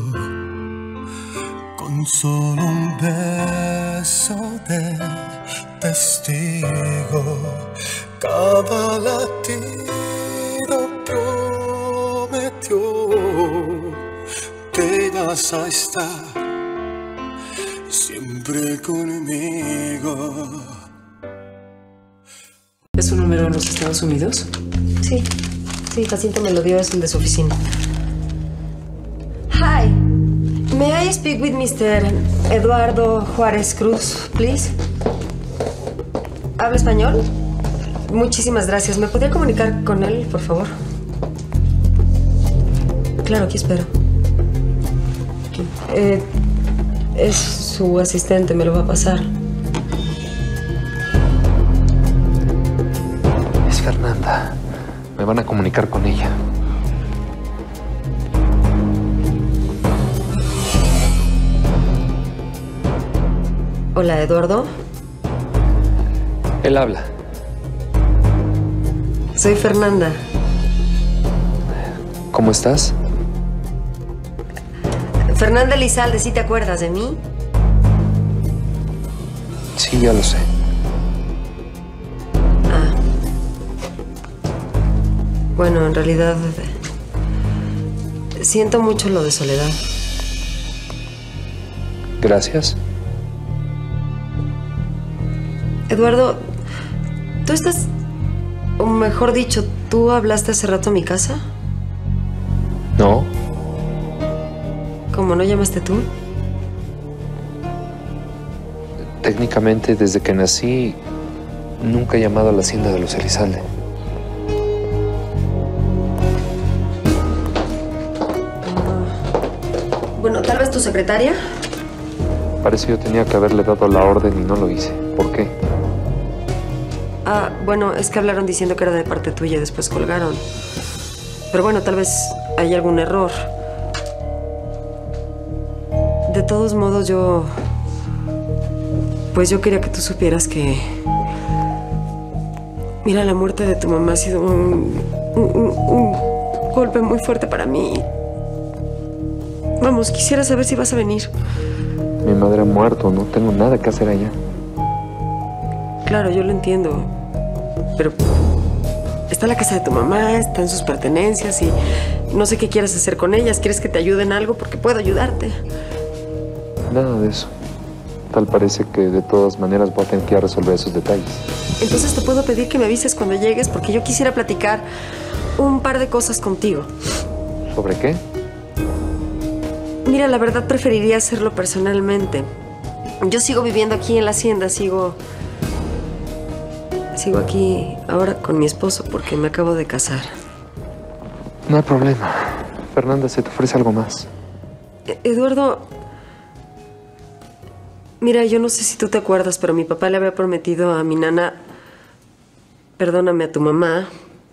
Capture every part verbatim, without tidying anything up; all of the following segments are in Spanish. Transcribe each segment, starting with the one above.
con solo un beso de testigo. Cada latido prometió que vas a estar siempre conmigo. ¿Es un número en los Estados Unidos? Sí, sí, Jacinto me lo dio, es el de su oficina. Hi, may I speak with mister Eduardo Juárez Cruz, please? ¿Habla español? Muchísimas gracias. ¿Me podría comunicar con él, por favor? Claro, aquí espero. Aquí. Eh, es su asistente, me lo va a pasar. Es Fernanda. Me van a comunicar con ella. Hola, Eduardo. Él habla. Soy Fernanda. ¿Cómo estás? Fernanda Elizalde, ¿sí te acuerdas de mí? Sí, ya lo sé. Ah. Bueno, en realidad... siento mucho lo de Soledad. Gracias. Eduardo, ¿tú estás... o mejor dicho, ¿tú hablaste hace rato a mi casa? No. ¿Cómo no llamaste tú? Técnicamente, desde que nací, nunca he llamado a la hacienda de los Elizalde. Uh, bueno, tal vez tu secretaria. Parece yo tenía que haberle dado la orden y no lo hice. ¿Por qué? Ah, bueno, es que hablaron diciendo que era de parte tuya y después colgaron. Pero bueno, tal vez hay algún error. De todos modos, yo... pues yo quería que tú supieras que... mira, la muerte de tu mamá ha sido un, un, un, un golpe muy fuerte para mí. Vamos, quisiera saber si vas a venir. Mi madre ha muerto, no tengo nada que hacer allá. Claro, yo lo entiendo. Pero está la casa de tu mamá, están sus pertenencias y no sé qué quieres hacer con ellas. ¿Quieres que te ayude en algo? Porque puedo ayudarte. Nada de eso. Tal parece que de todas maneras voy a tener que ir a resolver esos detalles. Entonces te puedo pedir que me avises cuando llegues porque yo quisiera platicar un par de cosas contigo. ¿Sobre qué? Mira, la verdad preferiría hacerlo personalmente. Yo sigo viviendo aquí en la hacienda, sigo... Sigo aquí ahora con mi esposo porque me acabo de casar. No hay problema. Fernanda, ¿se te ofrece algo más? E- Eduardo... Mira, yo no sé si tú te acuerdas, pero mi papá le había prometido a mi nana... Perdóname, a tu mamá...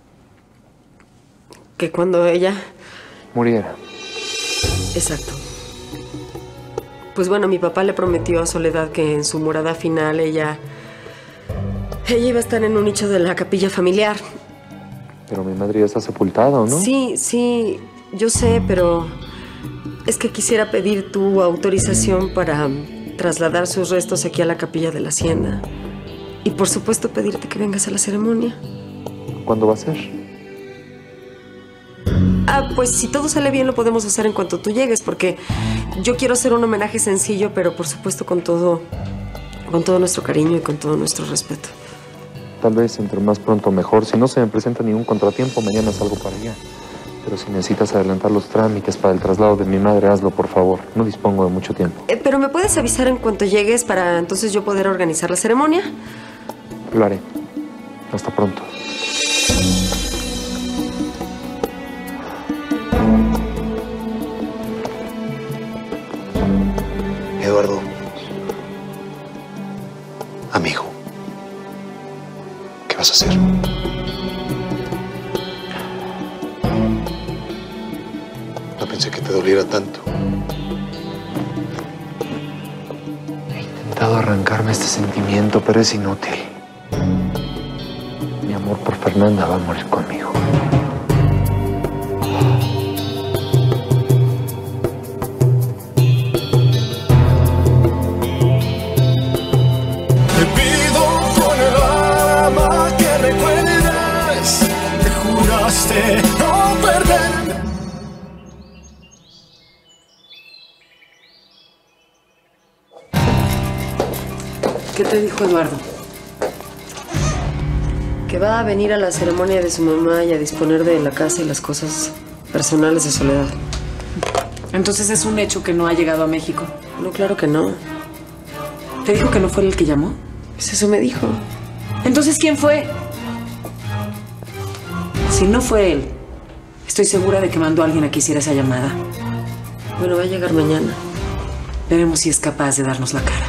que cuando ella... Muriera. Exacto. Pues bueno, mi papá le prometió a Soledad que en su morada final ella... ella iba a estar en un nicho de la capilla familiar. Pero mi madre ya está sepultada, ¿o no? Sí, sí, yo sé, pero... es que quisiera pedir tu autorización para trasladar sus restos aquí a la capilla de la hacienda. Y por supuesto pedirte que vengas a la ceremonia. ¿Cuándo va a ser? Ah, pues si todo sale bien lo podemos hacer en cuanto tú llegues, porque yo quiero hacer un homenaje sencillo, pero por supuesto con todo, con todo nuestro cariño y con todo nuestro respeto. Tal vez entre más pronto mejor. Si no se me presenta ningún contratiempo, mañana salgo para allá. Pero si necesitas adelantar los trámites para el traslado de mi madre, hazlo, por favor. No dispongo de mucho tiempo. Eh, pero ¿me puedes avisar en cuanto llegues para entonces yo poder organizar la ceremonia? Lo haré. Hasta pronto. Eduardo, amigo, ¿qué vas a hacer? No pensé que te doliera tanto. He intentado arrancarme este sentimiento, pero es inútil. Mi amor por Fernanda va a morir conmigo. juraste no perderme. ¿Qué te dijo Eduardo? Que va a venir a la ceremonia de su mamá y a disponer de la casa y las cosas personales de Soledad. Entonces es un hecho que no ha llegado a México. No, claro que no. ¿Te dijo que no fue él el que llamó? Pues eso me dijo. Entonces, ¿quién fue? Si no fue él, estoy segura de que mandó a alguien a que hiciera esa llamada. Bueno, va a llegar mañana. Veremos si es capaz de darnos la cara.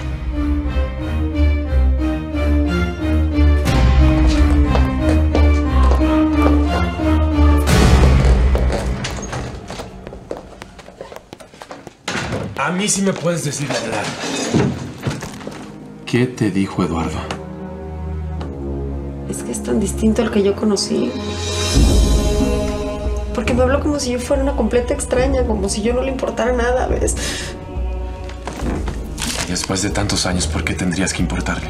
A mí sí me puedes decir la verdad. ¿Qué te dijo Eduardo? Es que es tan distinto al que yo conocí. Porque me habló como si yo fuera una completa extraña, como si yo no le importara nada, ¿ves? Y después de tantos años, ¿por qué tendrías que importarle?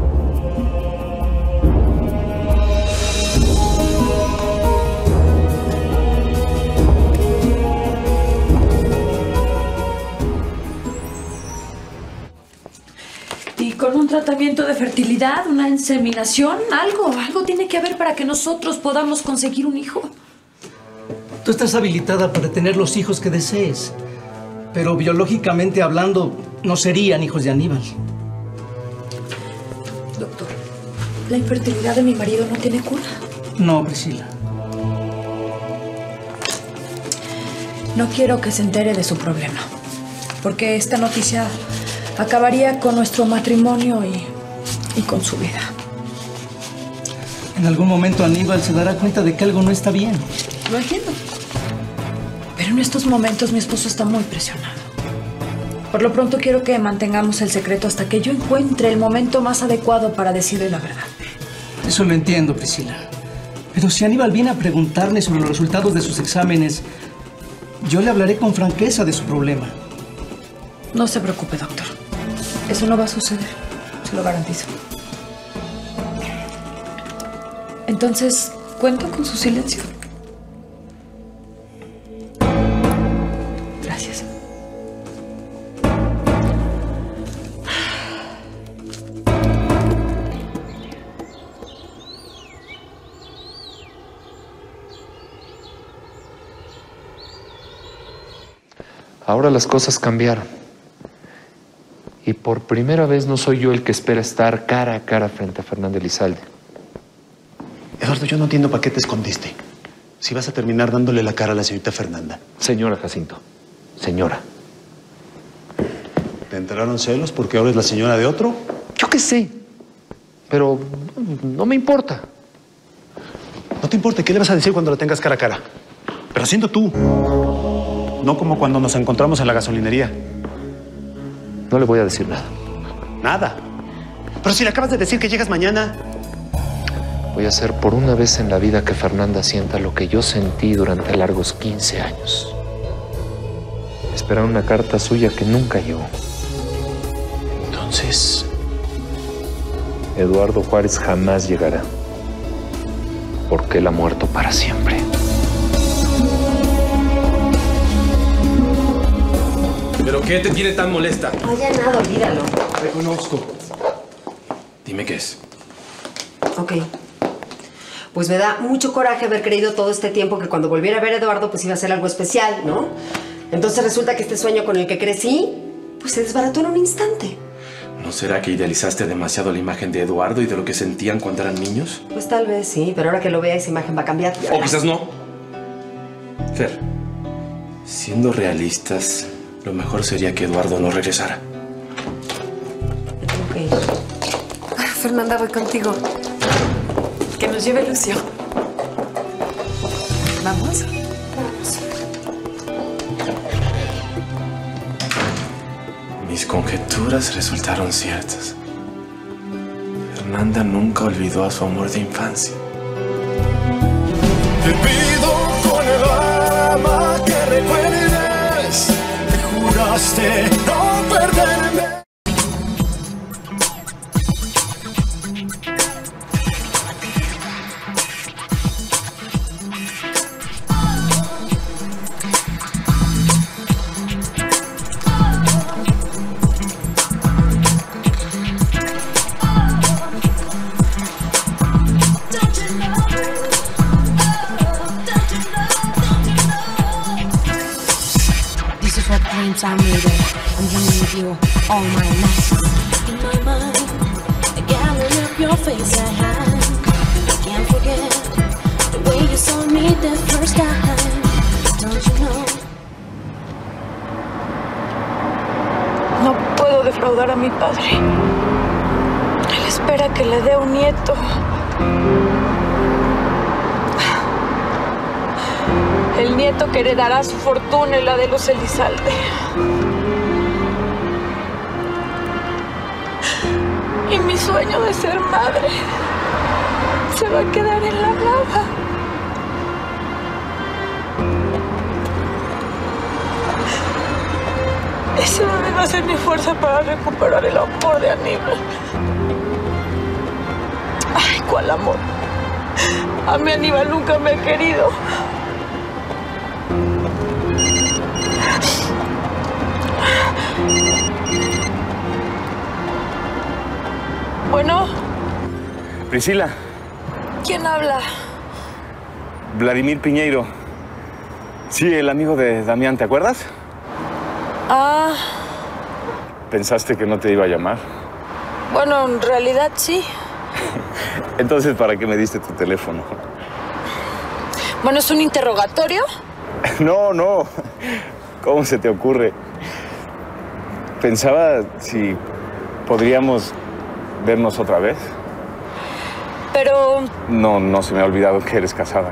Y con un tratamiento de fertilidad, una inseminación, algo, algo tiene que haber para que nosotros podamos conseguir un hijo. Tú estás habilitada para tener los hijos que desees, pero biológicamente hablando, no serían hijos de Aníbal. Doctor, ¿la infertilidad de mi marido no tiene cura? No, Priscila. No quiero que se entere de su problema, porque esta noticia acabaría con nuestro matrimonio y, y con su vida. En algún momento Aníbal se dará cuenta de que algo no está bien. Lo entiendo. Pero en estos momentos mi esposo está muy presionado. Por lo pronto quiero que mantengamos el secreto hasta que yo encuentre el momento más adecuado para decirle la verdad. Eso lo entiendo, Priscila. Pero si Aníbal viene a preguntarme sobre los resultados de sus exámenes, yo le hablaré con franqueza de su problema. No se preocupe, doctor. Eso no va a suceder. Se lo garantizo. Entonces, ¿cuento con su silencio? Gracias. Ahora las cosas cambiaron. Y por primera vez no soy yo el que espera estar cara a cara frente a Fernanda Elizalde. Eduardo, yo no entiendo para qué te escondiste. Si vas a terminar dándole la cara a la señorita Fernanda. Señora Jacinto, señora. ¿Te enteraron celos porque ahora es la señora de otro? Yo qué sé, pero no me importa. No te importa, ¿qué le vas a decir cuando la tengas cara a cara? Pero siendo tú. No como cuando nos encontramos en la gasolinería. No le voy a decir nada. Nada. Pero si le acabas de decir que llegas mañana. Voy a hacer por una vez en la vida que Fernanda sienta lo que yo sentí durante largos quince años. Esperar una carta suya que nunca llegó. Entonces... Eduardo Juárez jamás llegará. Porque él ha muerto para siempre. ¿Pero qué te tiene tan molesta? No haya nada, olvídalo. Reconozco. Dime qué es. Ok. Pues me da mucho coraje haber creído todo este tiempo que cuando volviera a ver a Eduardo pues iba a ser algo especial, ¿no? Entonces resulta que este sueño con el que crecí pues se desbarató en un instante. ¿No será que idealizaste demasiado la imagen de Eduardo y de lo que sentían cuando eran niños? Pues tal vez sí, pero ahora que lo vea esa imagen va a cambiar. O quizás no. Fer, siendo realistas, lo mejor sería que Eduardo no regresara. Me tengo que ir. Ah, Fernanda, voy contigo. Que nos lleve Lucio. ¿Vamos? Vamos. Mis conjeturas resultaron ciertas. Fernanda nunca olvidó a su amor de infancia. Te pido con el alma que recuerdes, te juraste no perderme. I made it. I'm dreaming of you all my life. In my mind, the gallery of your face I have. I can't forget the way you saw me the first time. Don't you know? No puedo defraudar a mi padre. Él espera que le dé un nieto. El nieto que heredará su fortuna y la de los Elizalde. Y mi sueño de ser madre se va a quedar en la nada. Ese bebé va a ser mi fuerza para recuperar el amor de Aníbal. Ay, ¿cuál amor? A mí Aníbal nunca me ha querido. Bueno. Priscila. ¿Quién habla? Vladimir Piñeiro. Sí, el amigo de Damián, ¿te acuerdas? Ah. ¿Pensaste que no te iba a llamar? Bueno, en realidad sí. Entonces, ¿para qué me diste tu teléfono? Bueno, ¿es un interrogatorio? No, no. ¿Cómo se te ocurre? Pensaba si podríamos vernos otra vez. Pero... No, no se me ha olvidado que eres casada.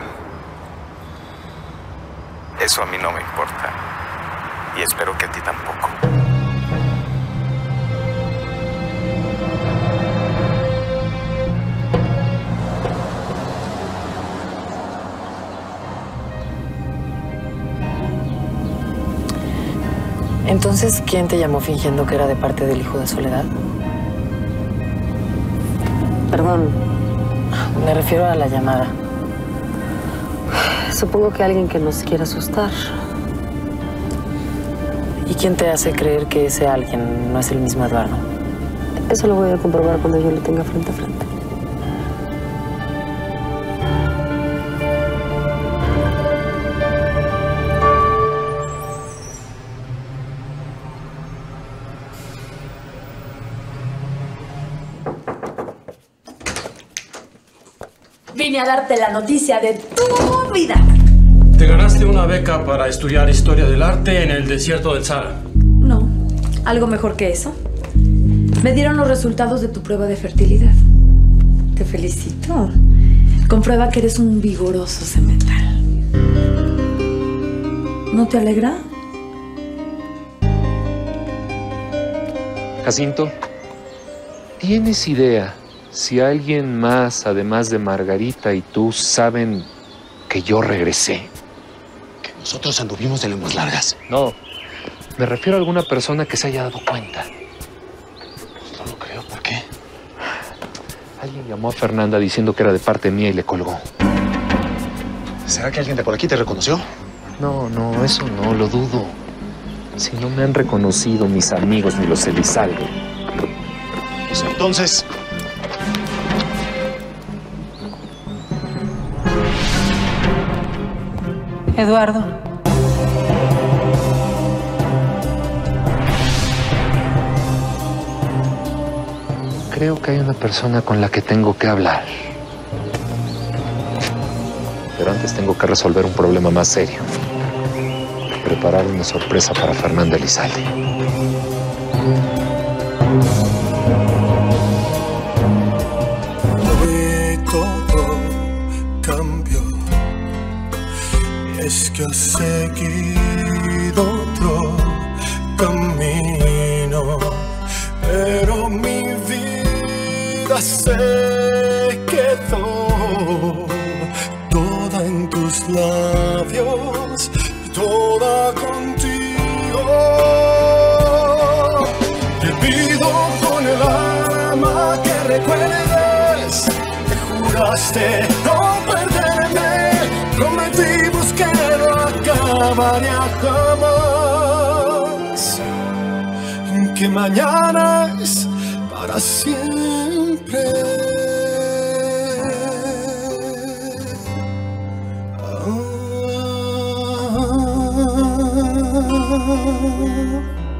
Eso a mí no me importa. Y espero que a ti tampoco. Entonces, ¿quién te llamó fingiendo que era de parte del hijo de Soledad? Perdón. Me refiero a la llamada. Supongo que alguien que nos quiera asustar. ¿Y quién te hace creer que ese alguien no es el mismo Eduardo? Eso lo voy a comprobar cuando yo lo tenga frente a frente. Vine a darte la noticia de tu vida. Te ganaste una beca para estudiar historia del arte en el desierto del Sahara. No, algo mejor que eso. Me dieron los resultados de tu prueba de fertilidad. Te felicito. Comprueba que eres un vigoroso semental. ¿No te alegra? Jacinto, ¿tienes idea si alguien más, además de Margarita y tú, saben que yo regresé? Que nosotros anduvimos de lenguas largas. No, me refiero a alguna persona que se haya dado cuenta. Pues no lo creo, ¿por qué? Alguien llamó a Fernanda diciendo que era de parte mía y le colgó. ¿Será que alguien de por aquí te reconoció? No, no, eso no, lo dudo. Si no me han reconocido mis amigos ni los Elizalde. Pues entonces... Eduardo. Creo que hay una persona con la que tengo que hablar. Pero antes tengo que resolver un problema más serio. Preparar una sorpresa para Fernanda Elizalde. Hoy todo cambió. Es que has seguido otro camino, pero mi vida se quedó toda en tus labios, toda contigo. Te pido con el alma que recuerdes, te juraste no perderme, prometimos que no acabaría jamás, que mañana es para siempre. Ah, vida.